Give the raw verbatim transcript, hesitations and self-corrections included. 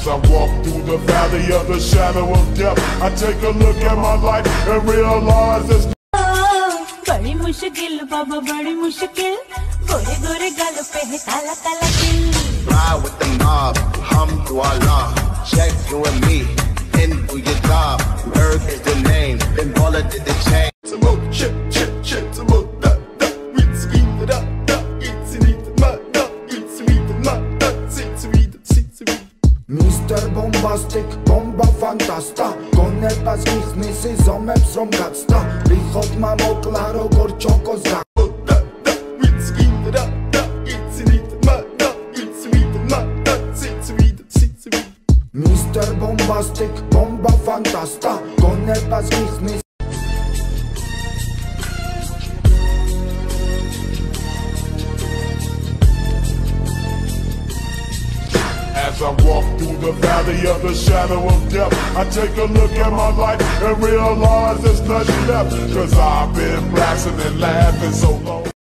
As I walk through the valley of the shadow of death, I take a look at my life and realize there's बड़ी मुश्किल बाबा बड़ी मुश्किल गोरे गोरे गालों पे है काला काला दिल Ride with the mob, Alhamdulillah. Check you and me, and do your job. Berg is the name, then Baller did the change. To move, shit, shit, shit, to move, da, da, it's sweet, da, da, it's sweet, ma, da, it's sweet, ma, da, it's sweet, it's sweet. Mister Bombastic, bomba fantasta Gonებას გიხსნის ზომებს რომ გაცდა რიხოთ მამოკლა როგორ ჩოკოს გა Da, da, it's sweet, da, da, it's sweet, ma, da, it's sweet, ma, da, it's sweet, it's sweet. Mister Bombastic, bomba fantasta Gonებას გიხსნის As I walk through the valley of the shadow of death, I take a look at my life and realize there's nothing left. Cause I've been blasting and laughing so long.